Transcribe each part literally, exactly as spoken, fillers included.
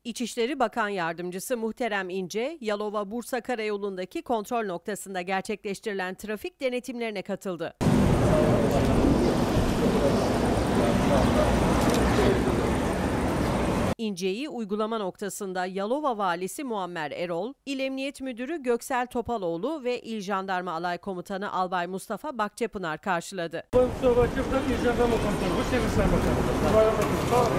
İçişleri Bakan Yardımcısı Muhterem İnce, Yalova-Bursa Karayolu'ndaki kontrol noktasında gerçekleştirilen trafik denetimlerine katıldı. İnce'yi uygulama noktasında Yalova Valisi Muammer Erol, İl Emniyet Müdürü Göksel Topaloğlu ve İl Jandarma Alay Komutanı Albay Mustafa Bakçapınar karşıladı. Mustafa Bakçapınar, İl Jandarma Komutanı. Hoş geldiniz Sayın Bakanım. Sağ olun.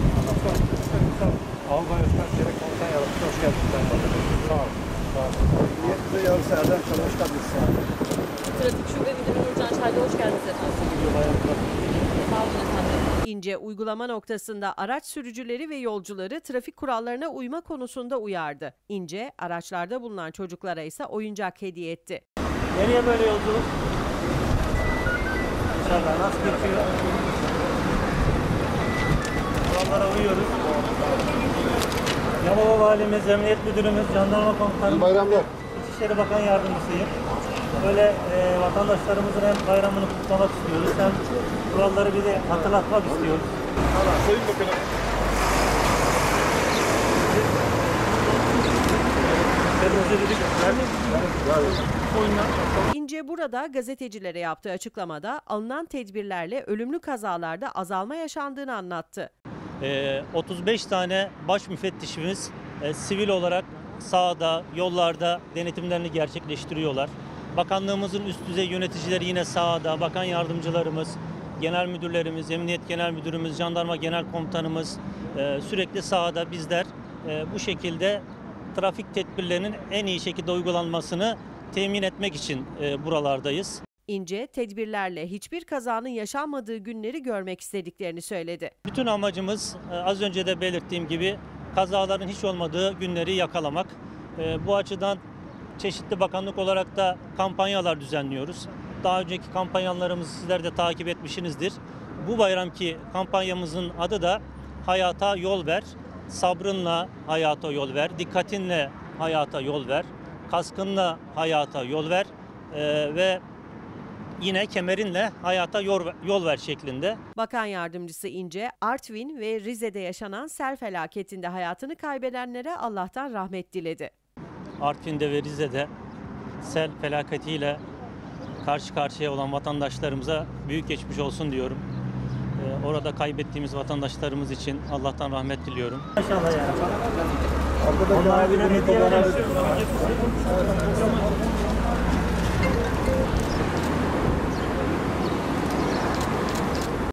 Albay Özkan Çelik Komutan Yardımcısı, hoş geldiniz Sayın Bakanım. Sağ olun. Sağ olun. Emniyetimize yarısı Erdem Çalışkan bir sağ olun. Trafik Şube Müdürü Nurcan Çaylı, hoş geldiniz efendim. Sağ olun efendim. İnce uygulama noktasında araç sürücüleri ve yolcuları trafik kurallarına uyma konusunda uyardı. İnce, araçlarda bulunan çocuklara ise oyuncak hediye etti. Nereye böyle yolculuk? İnşallah nasıl geçiyor? Kurallara uyuyoruz. Yalova Valimiz, Emniyet Müdürümüz, Jandarma Komutanımız, Bayramlar. İçişleri Bakan Yardımcısıyım. Böyle e, vatandaşlarımızın hem bayramını kutlamak istiyoruz, hem kuralları bir de hatırlatmak istiyoruz. Sayın Bakanım. İnce burada gazetecilere yaptığı açıklamada alınan tedbirlerle ölümlü kazalarda azalma yaşandığını anlattı. E, otuz beş tane baş müfettişimiz e, sivil olarak sahada, yollarda denetimlerini gerçekleştiriyorlar. Bakanlığımızın üst düzey yöneticileri yine sahada, bakan yardımcılarımız, genel müdürlerimiz, emniyet genel müdürümüz, jandarma genel komutanımız e, sürekli sahada. Bizler e, bu şekilde trafik tedbirlerinin en iyi şekilde uygulanmasını temin etmek için e, buralardayız. İnce, tedbirlerle hiçbir kazanın yaşanmadığı günleri görmek istediklerini söyledi. Bütün amacımız e, az önce de belirttiğim gibi kazaların hiç olmadığı günleri yakalamak. E, bu açıdan çeşitli bakanlık olarak da kampanyalar düzenliyoruz. Daha önceki kampanyalarımızı sizler de takip etmişsinizdir. Bu bayramki kampanyamızın adı da Hayata Yol Ver. Sabrınla hayata yol ver, dikkatinle hayata yol ver, kaskınla hayata yol ver ee, ve yine kemerinle hayata yol, yol ver şeklinde. Bakan Yardımcısı İnce, Artvin ve Rize'de yaşanan sel felaketinde hayatını kaybedenlere Allah'tan rahmet diledi. Artvin'de ve Rize'de sel felaketiyle karşı karşıya olan vatandaşlarımıza büyük geçmiş olsun diyorum. Ee, orada kaybettiğimiz vatandaşlarımız için Allah'tan rahmet diliyorum. İnşallah yani. Arkadaşlar,